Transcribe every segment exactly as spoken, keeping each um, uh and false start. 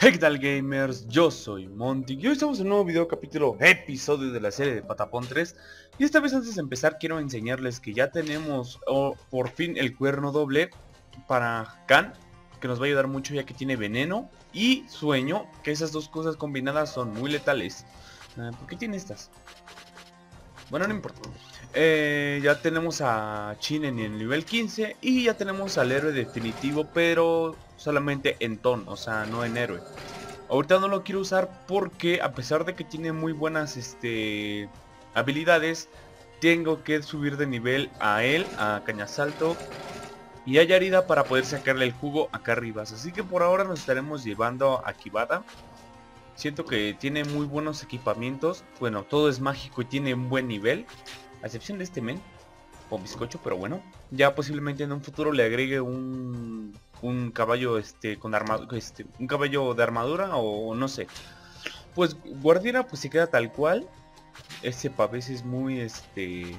Hey, ¿qué tal, gamers? Yo soy Monty y hoy estamos en un nuevo video capítulo episodio de la serie de Patapón tres. Y esta vez, antes de empezar, quiero enseñarles que ya tenemos oh, por fin el cuerno doble para Khan, que nos va a ayudar mucho ya que tiene veneno y sueño, que esas dos cosas combinadas son muy letales. uh, ¿Por qué tiene estas? Bueno, no importa. eh, Ya tenemos a Chin en el nivel quince y ya tenemos al héroe definitivo, pero solamente en ton, o sea, no en héroe. Ahorita no lo quiero usar porque, a pesar de que tiene muy buenas este, habilidades, tengo que subir de nivel a él, a Cañasalto y a Yarida para poder sacarle el jugo acá arriba. Así que por ahora nos estaremos llevando a Kibata. Siento que tiene muy buenos equipamientos. Bueno, todo es mágico y tiene un buen nivel, a excepción de este men con bizcocho, pero bueno, ya posiblemente en un futuro le agregue un, un caballo este con armadura, este, un caballo de armadura o no sé. Pues Guardiera pues se queda tal cual. Ese pavés es muy este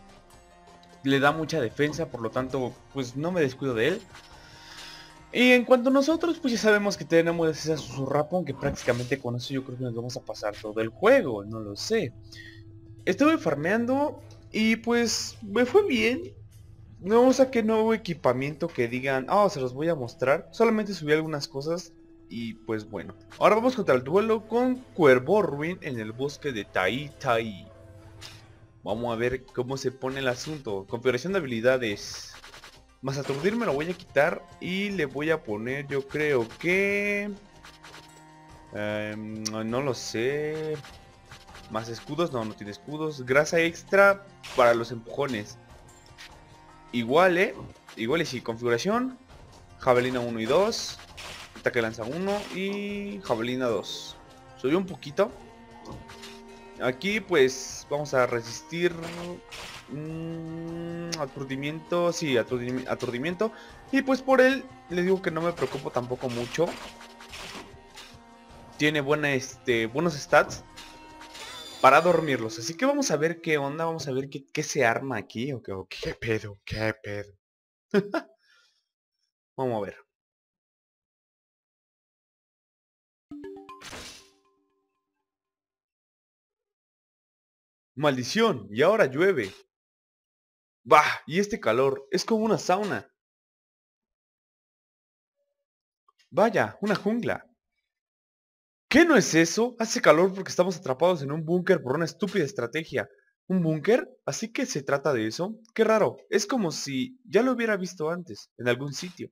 le da mucha defensa, por lo tanto pues no me descuido de él. Y en cuanto a nosotros, pues ya sabemos que tenemos esa Susurrapon, que prácticamente con eso yo creo que nos vamos a pasar todo el juego, no lo sé. Estuve farmeando y pues me fue bien. No saqué nuevo equipamiento que digan, ah, oh, se los voy a mostrar. Solamente subí algunas cosas y pues bueno. Ahora vamos contra el duelo con Cuervo Ruin en el bosque de Tai Tai. Vamos a ver cómo se pone el asunto. Configuración de habilidades. Más aturdir me lo voy a quitar y le voy a poner, yo creo que... Eh, no lo sé. Más escudos, no, no tiene escudos. Grasa extra para los empujones. Igual, eh. Igual y sí, configuración. Javelina uno y dos. Ataque lanza uno y javelina dos. Subió un poquito. Aquí pues vamos a resistir... Mmm, aturdimiento, sí, aturdi aturdimiento. Y pues por él le digo que no me preocupo tampoco mucho. Tiene buena, este, buenos stats para dormirlos. Así que vamos a ver qué onda, vamos a ver qué, qué se arma aquí. O qué, o qué pedo, qué pedo. Vamos a ver. Maldición, y ahora llueve. Bah, y este calor, es como una sauna. Vaya, una jungla. ¿Qué no es eso? Hace calor porque estamos atrapados en un búnker por una estúpida estrategia. ¿Un búnker? ¿Así que se trata de eso? Qué raro, es como si ya lo hubiera visto antes, en algún sitio.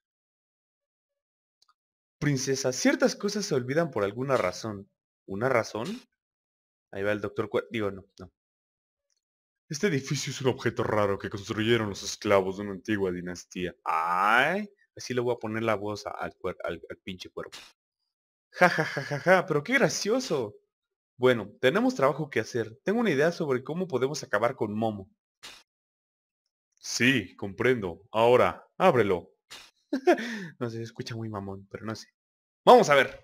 Princesa, ciertas cosas se olvidan por alguna razón. ¿Una razón? Ahí va el doctor Cuer... Digo, no, no. Este edificio es un objeto raro que construyeron los esclavos de una antigua dinastía. ¡Ay! Así le voy a poner la voz al, al, al pinche cuervo. Ja, ja, ja, ja, ja, pero qué gracioso. Bueno, tenemos trabajo que hacer. Tengo una idea sobre cómo podemos acabar con Momo. Sí, comprendo. Ahora, ábrelo. No sé, se escucha muy mamón, pero no sé. Vamos a ver.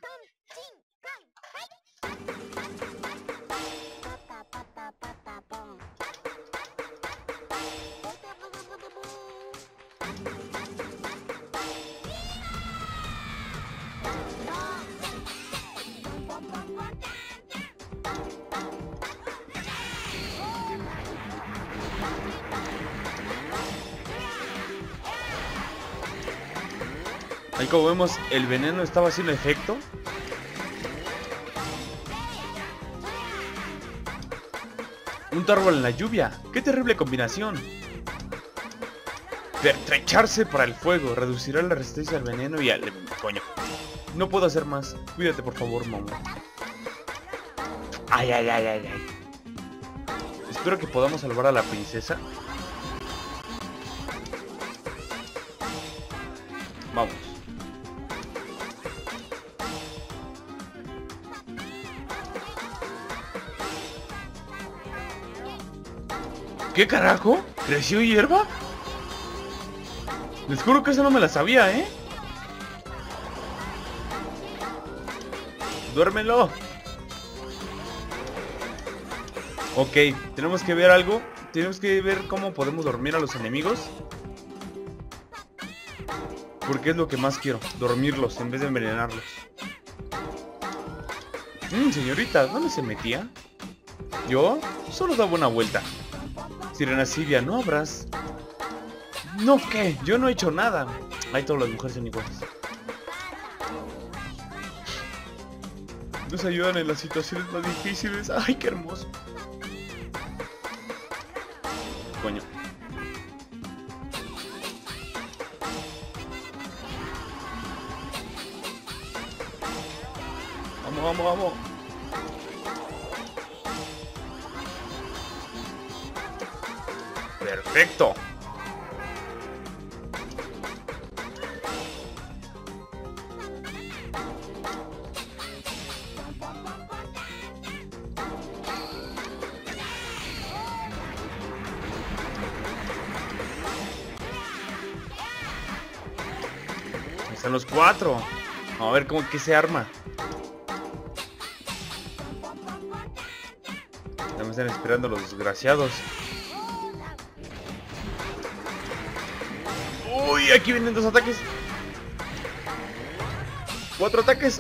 Ahí como vemos, el veneno estaba haciendo efecto. Un árbol en la lluvia. ¡Qué terrible combinación! Pertrecharse para el fuego. Reducirá la resistencia al veneno y al... Coño. No puedo hacer más. Cuídate, por favor, Momo. Ay, ay, ay, ay, ay. Espero que podamos salvar a la princesa. Vamos. ¿Qué carajo? ¿Creció hierba? Les juro que eso no me la sabía, ¿eh? ¡Duérmelo! Ok, tenemos que ver algo. Tenemos que ver cómo podemos dormir a los enemigos. Porque es lo que más quiero, dormirlos en vez de envenenarlos. Mmm, señorita, ¿dónde se metía? Yo solo daba una vuelta. Sirena Sibia, ¿no habrás? ¿No qué? Yo no he hecho nada. Ahí todas las mujeres son iguales. Nos ayudan en las situaciones más difíciles. ¡Ay, qué hermoso! Coño. Vamos, vamos, vamos. Perfecto. Están los cuatro. Vamos a ver cómo que se arma. Ya me están esperando los desgraciados. Uy, aquí vienen dos ataques. Cuatro ataques.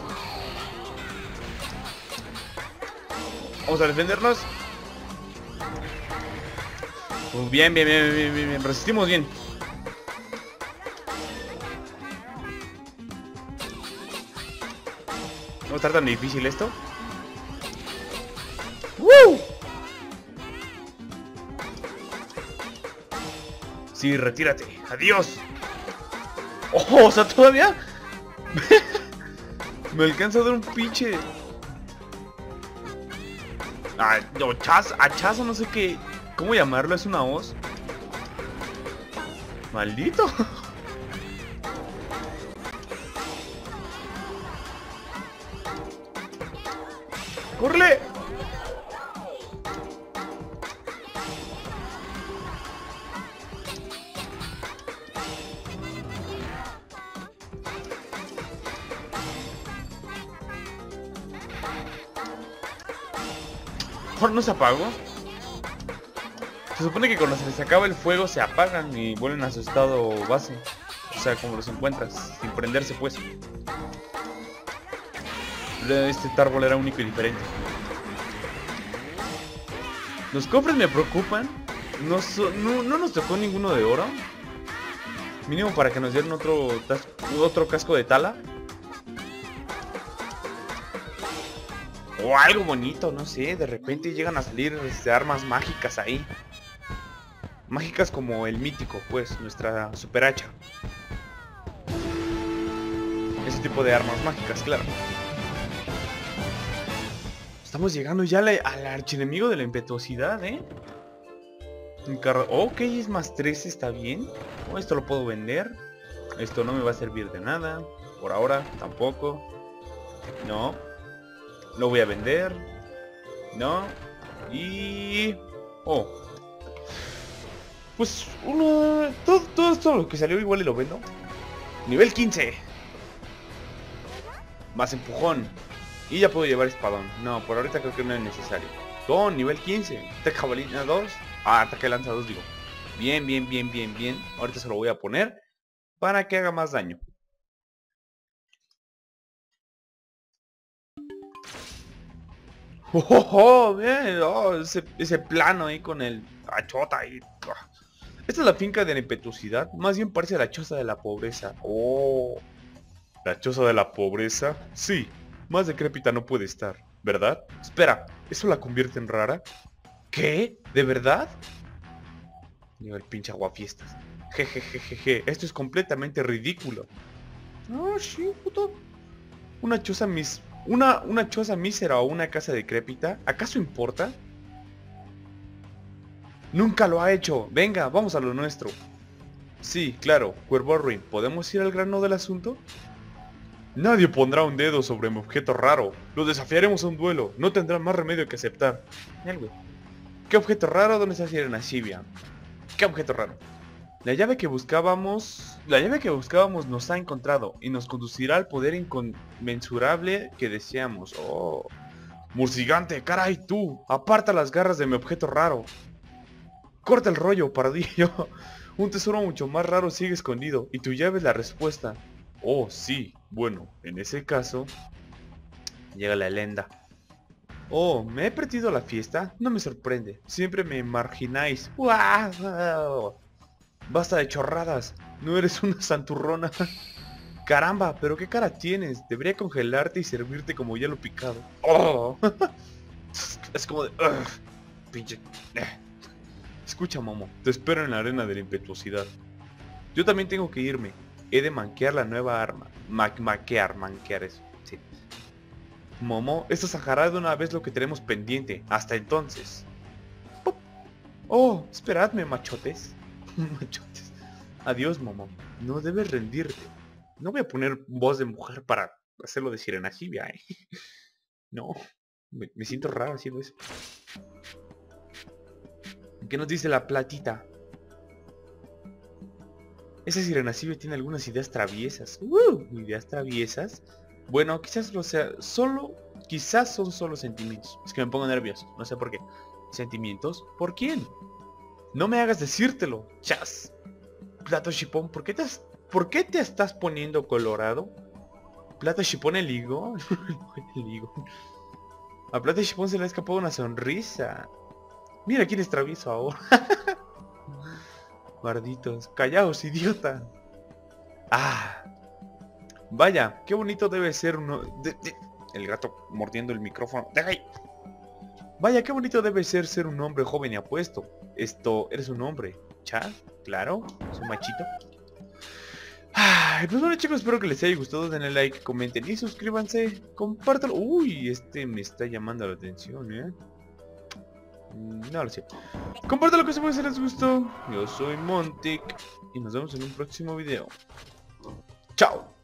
Vamos a defendernos. Uh, bien, bien, bien, bien, bien, bien. Resistimos bien. No está tan difícil esto. ¡Woo! Sí, retírate. Adiós. Oh, o sea, todavía me alcanza a dar un pinche. Ah, no, chaz, hachazo, no sé qué. ¿Cómo llamarlo? Es una hoz. Maldito. ¡Córrele! ¿Por no se apagó? Se supone que cuando se les acaba el fuego se apagan y vuelven a su estado base. O sea, como los encuentras, sin prenderse pues. Este árbol era único y diferente. Los cofres me preocupan. No, so, no, no nos tocó ninguno de oro. Mínimo para que nos dieran otro, otro casco de tala. O algo bonito, no sé. De repente llegan a salir este, armas mágicas ahí. Mágicas como el mítico, pues, nuestra super hacha. Ese tipo de armas mágicas, claro. Estamos llegando ya al, al archienemigo de la impetuosidad, ¿eh? Un carro... Ok, es más trece, está bien. Oh, esto lo puedo vender. Esto no me va a servir de nada. Por ahora, tampoco. No. Lo voy a vender. No. Y... Oh. Pues uno... Todo, todo esto lo que salió igual y lo vendo. Nivel quince. Más empujón. Y ya puedo llevar espadón. No, por ahorita creo que no es necesario. Don, nivel quince. Ataque jabalina dos. Ah, ataque lanza dos, digo. Bien, bien, bien, bien, bien. Ahorita se lo voy a poner para que haga más daño. Oh, oh, oh, bien. Oh, ese, ese plano ahí con el achota ahí. Esta es la finca de la impetuosidad. Más bien parece la choza de la pobreza. Oh. ¿La choza de la pobreza? Sí. Más decrépita no puede estar, ¿verdad? Espera, ¿eso la convierte en rara? ¿Qué? ¿De verdad? Digo, el pinche aguafiestas. Jejejejeje, esto es completamente ridículo. No, sí, puto. Una choza mis... Una, una choza mísera o una casa decrépita, ¿acaso importa? Nunca lo ha hecho. Venga, vamos a lo nuestro. Sí, claro, Cuervo Ruin, ¿podemos ir al grano del asunto? Nadie pondrá un dedo sobre mi objeto raro. Lo desafiaremos a un duelo. No tendrán más remedio que aceptar. ¿Qué objeto raro? ¿Dónde está Sirena Sibia? ¿Qué objeto raro? La llave que buscábamos... La llave que buscábamos nos ha encontrado y nos conducirá al poder inconmensurable que deseamos. Oh. Murcigante, caray tú. Aparta las garras de mi objeto raro. Corta el rollo, pardillo. Un tesoro mucho más raro sigue escondido y tu llave es la respuesta. Oh, sí. Bueno, en ese caso... Llega la leyenda. Oh, ¿me he perdido la fiesta? No me sorprende. Siempre me margináis. ¡Wow! Basta de chorradas. No eres una santurrona. Caramba, pero qué cara tienes. Debería congelarte y servirte como hielo picado. Oh. Es como de... Uh, pinche... Escucha, Momo. Te espero en la arena de la impetuosidad. Yo también tengo que irme. He de manquear la nueva arma. Ma maquear, manquear eso. Sí. Momo, esto sacará de una vez lo que tenemos pendiente. Hasta entonces. ¡Pop! Oh, esperadme, machotes. Machotes. Adiós, Momo. No debes rendirte. No voy a poner voz de mujer para hacerlo de sirena jibia, ¿eh? No. Me, me siento raro haciendo eso. ¿Qué nos dice la platita? Esa sirena jibia tiene algunas ideas traviesas. Uh, ¿Ideas traviesas? Bueno, quizás lo sea. Solo... Quizás son solo sentimientos. Es que me pongo nervioso. No sé por qué. ¿Sentimientos? ¿Por quién? No me hagas decírtelo. Chas. Plato Chipón, ¿por qué te, has, ¿por qué te estás poniendo colorado? Plato Chipón el higo. El higo. A Plato Chipón se le ha escapado una sonrisa. Mira quién es travieso ahora. Guarditos. Callaos, idiota. Ah. Vaya, qué bonito debe ser uno... De, de... El gato mordiendo el micrófono. ¡Deja ahí! Vaya, qué bonito debe ser ser un hombre joven y apuesto. Esto, eres un hombre. ¿Chas? Claro, es un machito. Ay, pues bueno, chicos, espero que les haya gustado. Denle like, comenten y suscríbanse. Compártelo. Uy, este me está llamando la atención, ¿eh? No lo sé. Compártelo que se puede si les gustó. Yo soy Montic y nos vemos en un próximo video. ¡Chao!